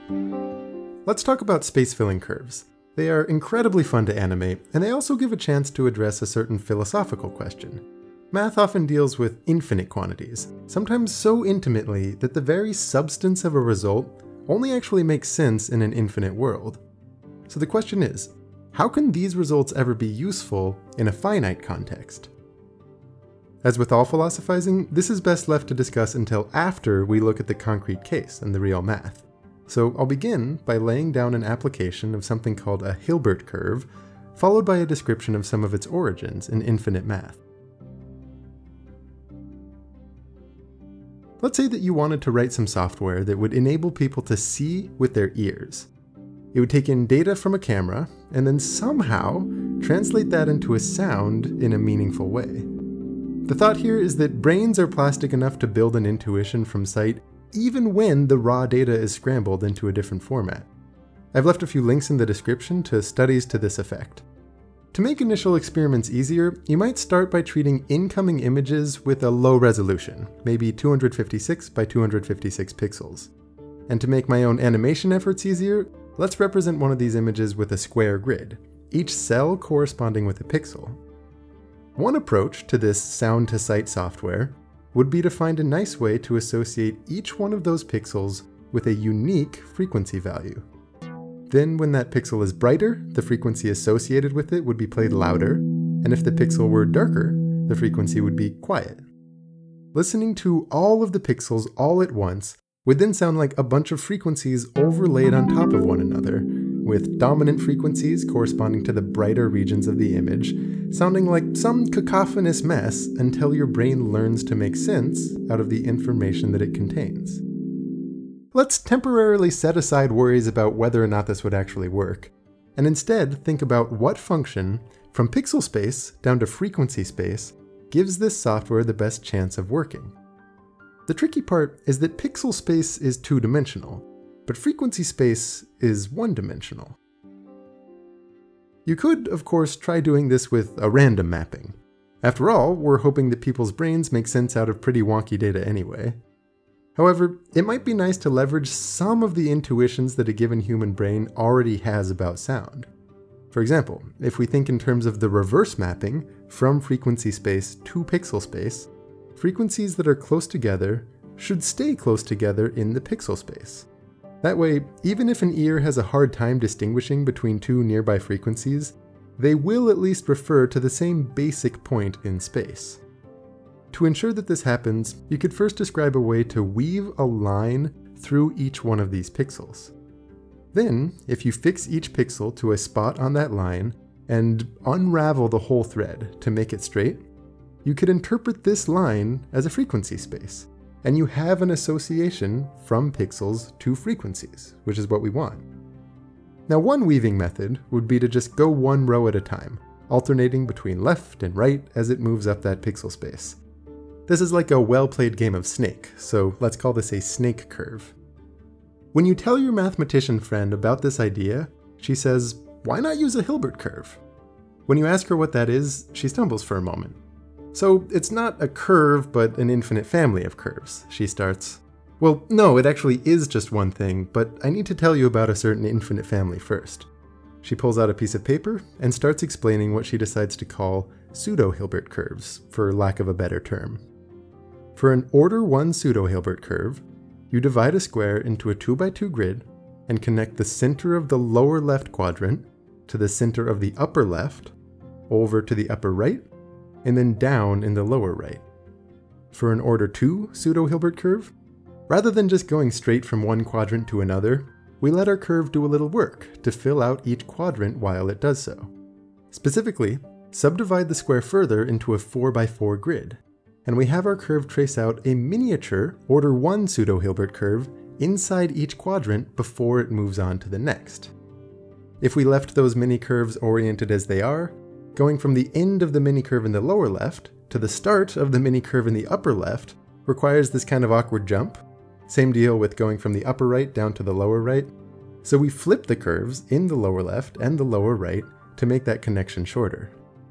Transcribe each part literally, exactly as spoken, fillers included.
Let's talk about space-filling curves. They are incredibly fun to animate, and they also give a chance to address a certain philosophical question. Math often deals with infinite quantities, sometimes so intimately that the very substance of a result only actually makes sense in an infinite world. So the question is, how can these results ever be useful in a finite context? As with all philosophizing, this is best left to discuss until after we look at the concrete case and the real math. So I'll begin by laying down an application of something called a Hilbert curve, followed by a description of some of its origins in infinite math. Let's say that you wanted to write some software that would enable people to see with their ears. It would take in data from a camera, and then somehow translate that into a sound in a meaningful way. The thought here is that brains are plastic enough to build an intuition from sight even when the raw data is scrambled into a different format. I've left a few links in the description to studies to this effect. To make initial experiments easier, you might start by treating incoming images with a low resolution, maybe two hundred fifty-six by two hundred fifty-six pixels. And to make my own animation efforts easier, let's represent one of these images with a square grid, each cell corresponding with a pixel. One approach to this sound-to-sight software would be to find a nice way to associate each one of those pixels with a unique frequency value. Then when that pixel is brighter, the frequency associated with it would be played louder, and if the pixel were darker, the frequency would be quiet. Listening to all of the pixels all at once would then sound like a bunch of frequencies overlaid on top of one another, with dominant frequencies corresponding to the brighter regions of the image, sounding like some cacophonous mess until your brain learns to make sense out of the information that it contains. Let's temporarily set aside worries about whether or not this would actually work, and instead think about what function, from pixel space down to frequency space, gives this software the best chance of working. The tricky part is that pixel space is two-dimensional, but frequency space is one-dimensional. You could, of course, try doing this with a random mapping. After all, we're hoping that people's brains make sense out of pretty wonky data anyway. However, it might be nice to leverage some of the intuitions that a given human brain already has about sound. For example, if we think in terms of the reverse mapping from frequency space to pixel space, frequencies that are close together should stay close together in the pixel space. That way, even if an ear has a hard time distinguishing between two nearby frequencies, they will at least refer to the same basic point in space. To ensure that this happens, you could first describe a way to weave a line through each one of these pixels. Then, if you fix each pixel to a spot on that line and unravel the whole thread to make it straight, you could interpret this line as a frequency space, and you have an association from pixels to frequencies, which is what we want. Now, one weaving method would be to just go one row at a time, alternating between left and right as it moves up that pixel space. This is like a well-played game of snake, so let's call this a snake curve. When you tell your mathematician friend about this idea, she says, "Why not use a Hilbert curve?" When you ask her what that is, she stumbles for a moment. "So it's not a curve, but an infinite family of curves," she starts. "Well, no, it actually is just one thing, but I need to tell you about a certain infinite family first." She pulls out a piece of paper and starts explaining what she decides to call pseudo-Hilbert curves, for lack of a better term. For an order one pseudo-Hilbert curve, you divide a square into a two by two grid and connect the center of the lower left quadrant to the center of the upper left, over to the upper right, and then down in the lower right. For an order two pseudo-Hilbert curve, rather than just going straight from one quadrant to another, we let our curve do a little work to fill out each quadrant while it does so. Specifically, subdivide the square further into a four by four grid, and we have our curve trace out a miniature order one pseudo-Hilbert curve inside each quadrant before it moves on to the next. If we left those mini curves oriented as they are, going from the end of the mini curve in the lower left to the start of the mini curve in the upper left requires this kind of awkward jump. Same deal with going from the upper right down to the lower right. So we flip the curves in the lower left and the lower right to make that connection shorter.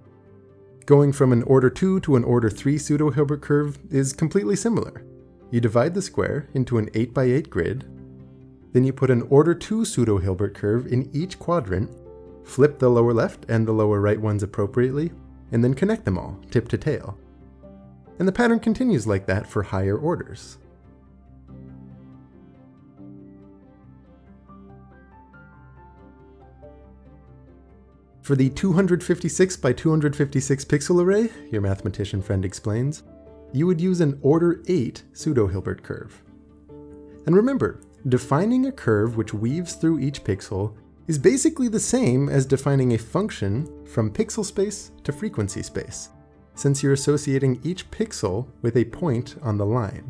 Going from an order two to an order three pseudo-Hilbert curve is completely similar. You divide the square into an eight by eight grid, Then you put an order two Pseudo-Hilbert curve in each quadrant, flip the lower left and the lower right ones appropriately, and then connect them all, tip to tail. And the pattern continues like that for higher orders. For the two hundred fifty-six by two hundred fifty-six pixel array, your mathematician friend explains, you would use an order eight Pseudo-Hilbert curve. And remember, defining a curve which weaves through each pixel is basically the same as defining a function from pixel space to frequency space, since you're associating each pixel with a point on the line.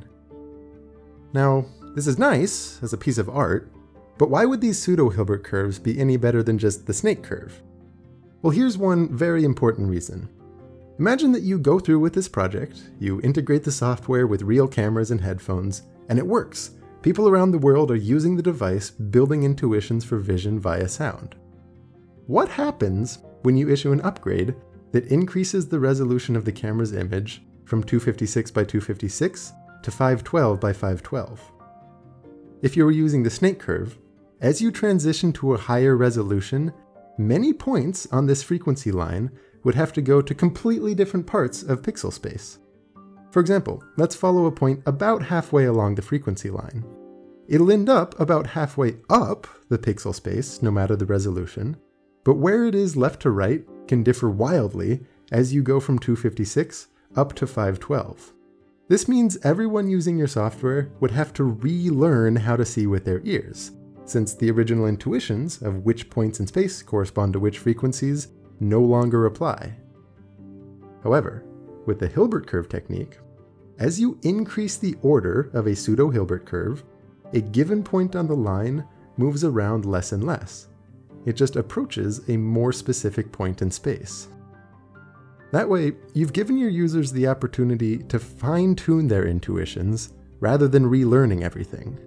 Now, this is nice as a piece of art, but why would these Pseudo-Hilbert curves be any better than just the snake curve? Well, here's one very important reason. Imagine that you go through with this project, you integrate the software with real cameras and headphones, and it works. People around the world are using the device, building intuitions for vision via sound. What happens when you issue an upgrade that increases the resolution of the camera's image from two fifty-six by two fifty-six to five twelve by five twelve? If you were using the snake curve, as you transition to a higher resolution, many points on this frequency line would have to go to completely different parts of pixel space. For example, let's follow a point about halfway along the frequency line. It'll end up about halfway up the pixel space, no matter the resolution, but where it is left to right can differ wildly as you go from two fifty-six up to five twelve. This means everyone using your software would have to relearn how to see with their ears, since the original intuitions of which points in space correspond to which frequencies no longer apply. However, with the Hilbert curve technique, as you increase the order of a Pseudo-Hilbert curve, a given point on the line moves around less and less. It just approaches a more specific point in space. That way, you've given your users the opportunity to fine-tune their intuitions rather than relearning everything.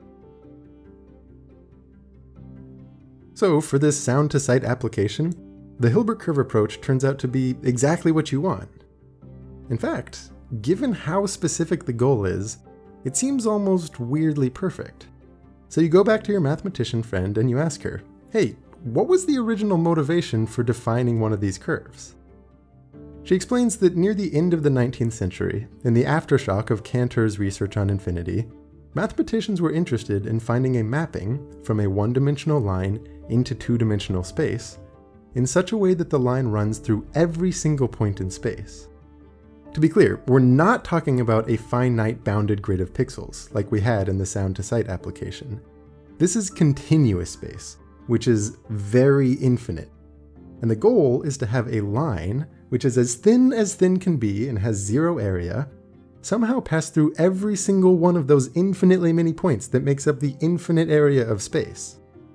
So for this sound-to-sight application, the Hilbert curve approach turns out to be exactly what you want. In fact, given how specific the goal is, it seems almost weirdly perfect. So you go back to your mathematician friend and you ask her, hey, what was the original motivation for defining one of these curves? She explains that near the end of the nineteenth century, in the aftershock of Cantor's research on infinity, mathematicians were interested in finding a mapping from a one-dimensional line into two-dimensional space in such a way that the line runs through every single point in space. To be clear, we're not talking about a finite bounded grid of pixels like we had in the sound-to-sight application. This is continuous space, which is very infinite. And the goal is to have a line which is as thin as thin can be and has zero area, somehow pass through every single one of those infinitely many points that makes up the infinite area of space.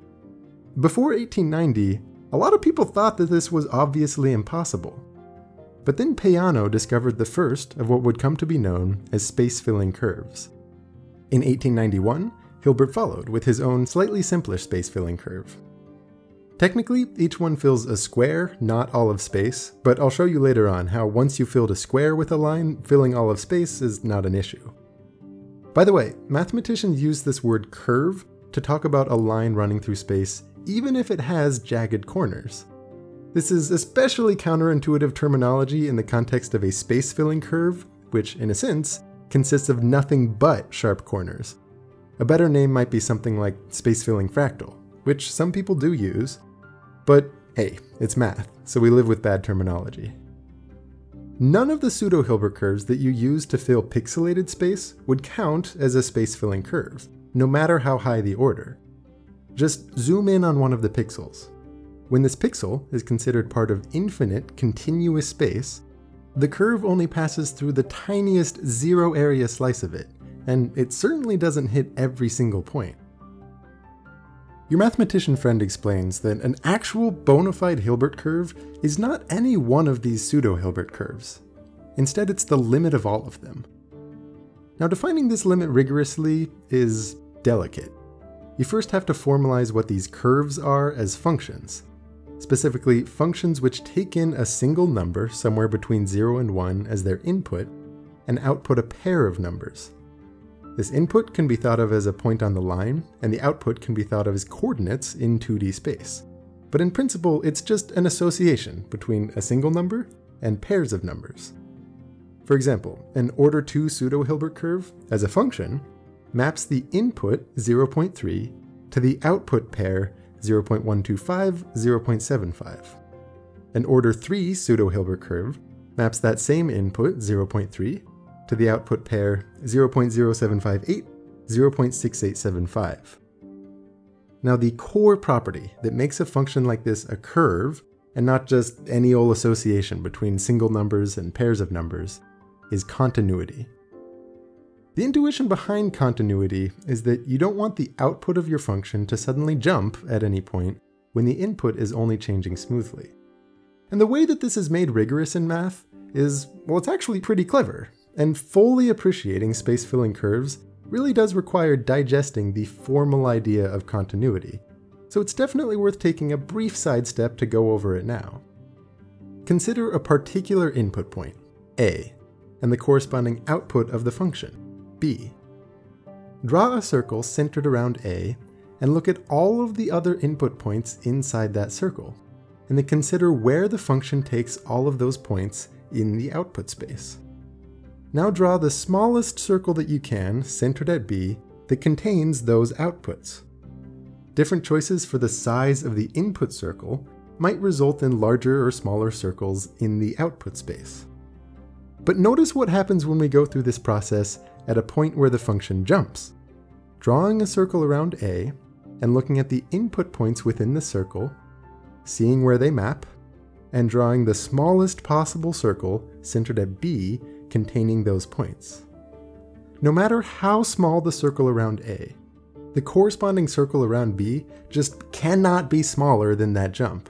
Before eighteen ninety, a lot of people thought that this was obviously impossible. But then Peano discovered the first of what would come to be known as space-filling curves. In eighteen ninety-one, Hilbert followed with his own slightly simpler space-filling curve. Technically, each one fills a square, not all of space, but I'll show you later on how once you filled a square with a line, filling all of space is not an issue. By the way, mathematicians use this word curve to talk about a line running through space even if it has jagged corners. This is especially counterintuitive terminology in the context of a space-filling curve, which, in a sense, consists of nothing but sharp corners. A better name might be something like space-filling fractal, which some people do use, but hey, it's math, so we live with bad terminology. None of the Pseudo-Hilbert curves that you use to fill pixelated space would count as a space-filling curve, no matter how high the order. Just zoom in on one of the pixels. When this pixel is considered part of infinite, continuous space, the curve only passes through the tiniest zero-area slice of it, and it certainly doesn't hit every single point. Your mathematician friend explains that an actual bona fide Hilbert curve is not any one of these Pseudo-Hilbert curves. Instead, it's the limit of all of them. Now, defining this limit rigorously is delicate. You first have to formalize what these curves are as functions. Specifically, functions which take in a single number somewhere between zero and one as their input and output a pair of numbers. This input can be thought of as a point on the line, and the output can be thought of as coordinates in two D space. But in principle, it's just an association between a single number and pairs of numbers. For example, an order two pseudo-Hilbert curve, as a function, maps the input zero point three to the output pair zero point one two five, zero point seven five. An order three pseudo-Hilbert curve maps that same input zero point three to the output pair zero point zero seven five eight, zero point six eight seven five. Now, the core property that makes a function like this a curve, and not just any old association between single numbers and pairs of numbers, is continuity. The intuition behind continuity is that you don't want the output of your function to suddenly jump at any point when the input is only changing smoothly. And the way that this is made rigorous in math is, well, it's actually pretty clever. And fully appreciating space-filling curves really does require digesting the formal idea of continuity, so it's definitely worth taking a brief sidestep to go over it now. Consider a particular input point, A, and the corresponding output of the function, B. Draw a circle centered around A, and look at all of the other input points inside that circle, and then consider where the function takes all of those points in the output space. Now draw the smallest circle that you can, centered at B, that contains those outputs. Different choices for the size of the input circle might result in larger or smaller circles in the output space. But notice what happens when we go through this process at a point where the function jumps. Drawing a circle around A, and looking at the input points within the circle, seeing where they map, and drawing the smallest possible circle centered at B containing those points. No matter how small the circle around A, the corresponding circle around B just cannot be smaller than that jump.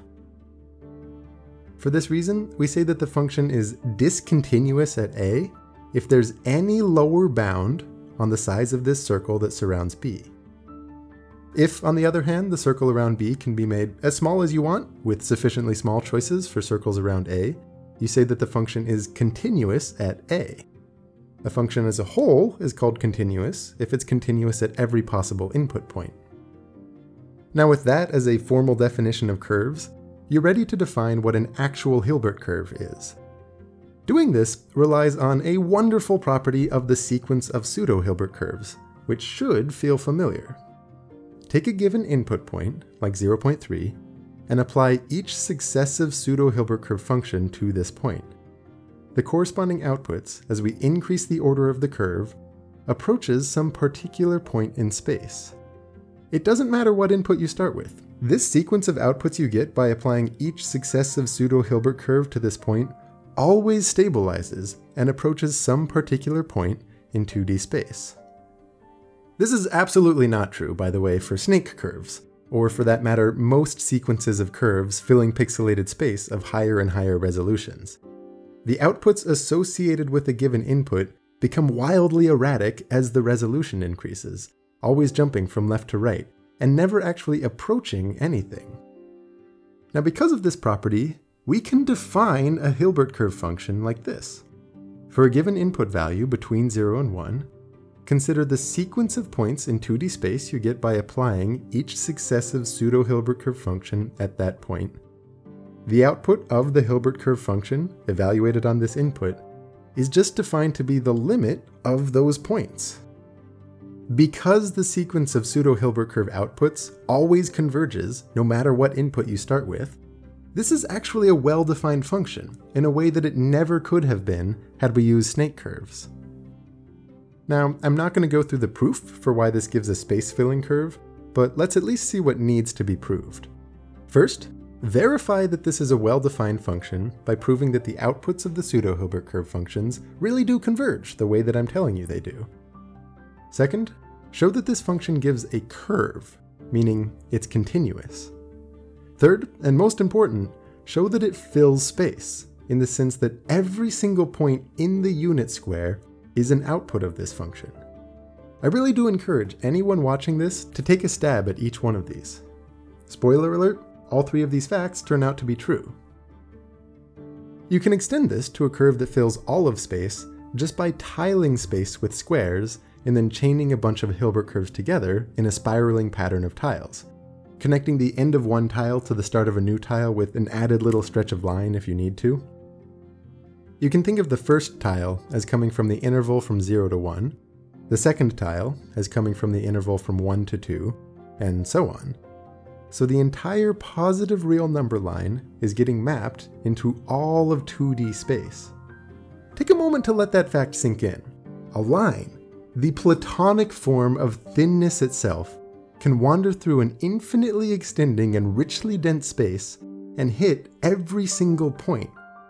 For this reason, we say that the function is discontinuous at A if there's any lower bound on the size of this circle that surrounds B. If, on the other hand, the circle around B can be made as small as you want, with sufficiently small choices for circles around A, you say that the function is continuous at A. A function as a whole is called continuous if it's continuous at every possible input point. Now, with that as a formal definition of curves, you're ready to define what an actual Hilbert curve is. Doing this relies on a wonderful property of the sequence of pseudo-Hilbert curves, which should feel familiar. Take a given input point, like zero point three, and apply each successive pseudo-Hilbert curve function to this point. The corresponding outputs, as we increase the order of the curve, approaches some particular point in space. It doesn't matter what input you start with. This sequence of outputs you get by applying each successive pseudo-Hilbert curve to this point always stabilizes and approaches some particular point in two D space. This is absolutely not true, by the way, for snake curves, or for that matter, most sequences of curves filling pixelated space of higher and higher resolutions. The outputs associated with a given input become wildly erratic as the resolution increases, always jumping from left to right, and never actually approaching anything. Now, because of this property, we can define a Hilbert curve function like this. For a given input value between zero and one, consider the sequence of points in two D space you get by applying each successive pseudo-Hilbert curve function at that point. The output of the Hilbert curve function, evaluated on this input, is just defined to be the limit of those points. Because the sequence of pseudo-Hilbert curve outputs always converges no matter what input you start with, this is actually a well-defined function in a way that it never could have been had we used snake curves. Now, I'm not going to go through the proof for why this gives a space-filling curve, but let's at least see what needs to be proved. First, verify that this is a well-defined function by proving that the outputs of the pseudo-Hilbert curve functions really do converge the way that I'm telling you they do. Second, show that this function gives a curve, meaning it's continuous. Third, and most important, show that it fills space, in the sense that every single point in the unit square is an output of this function. I really do encourage anyone watching this to take a stab at each one of these. Spoiler alert, all three of these facts turn out to be true. You can extend this to a curve that fills all of space just by tiling space with squares and then chaining a bunch of Hilbert curves together in a spiraling pattern of tiles, connecting the end of one tile to the start of a new tile with an added little stretch of line if you need to. You can think of the first tile as coming from the interval from zero to one, the second tile as coming from the interval from one to two, and so on. So the entire positive real number line is getting mapped into all of two D space. Take a moment to let that fact sink in. A line, the platonic form of thinness itself, can wander through an infinitely extending and richly dense space and hit every single point.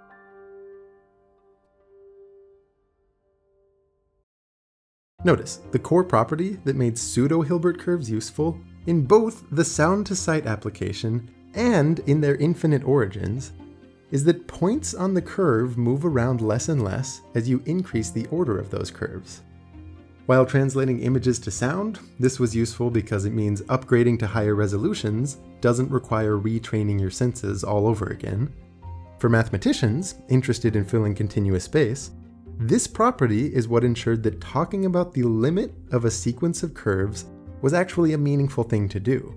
Notice the core property that made pseudo-Hilbert curves useful in both the sound-to-sight application and in their infinite origins is that points on the curve move around less and less as you increase the order of those curves. While translating images to sound, this was useful because it means upgrading to higher resolutions doesn't require retraining your senses all over again. For mathematicians interested in filling continuous space, this property is what ensured that talking about the limit of a sequence of curves was actually a meaningful thing to do.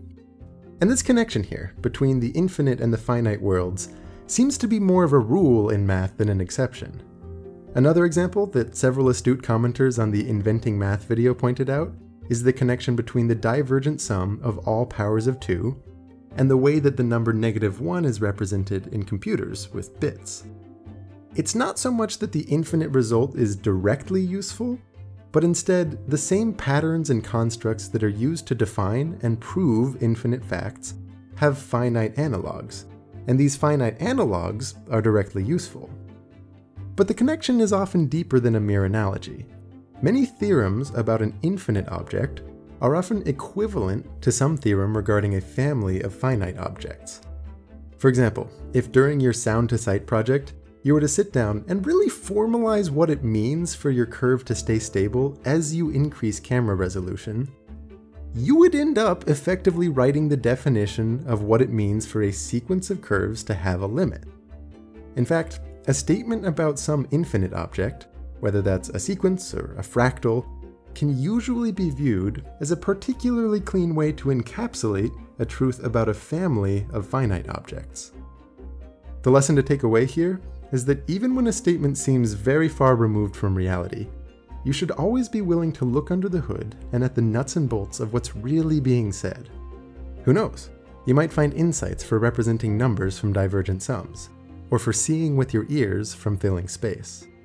And this connection here between the infinite and the finite worlds seems to be more of a rule in math than an exception. Another example that several astute commenters on the Inventing Math video pointed out is the connection between the divergent sum of all powers of two and the way that the number negative one is represented in computers with bits. It's not so much that the infinite result is directly useful, but instead the same patterns and constructs that are used to define and prove infinite facts have finite analogs, and these finite analogs are directly useful. But the connection is often deeper than a mere analogy. Many theorems about an infinite object are often equivalent to some theorem regarding a family of finite objects. For example, if during your sound-to-sight project, you were to sit down and really formalize what it means for your curve to stay stable as you increase camera resolution, you would end up effectively writing the definition of what it means for a sequence of curves to have a limit. In fact, a statement about some infinite object, whether that's a sequence or a fractal, can usually be viewed as a particularly clean way to encapsulate a truth about a family of finite objects. The lesson to take away here is that even when a statement seems very far removed from reality, you should always be willing to look under the hood and at the nuts and bolts of what's really being said. Who knows? You might find insights for representing numbers from divergent sums, or for seeing with your ears from filling space.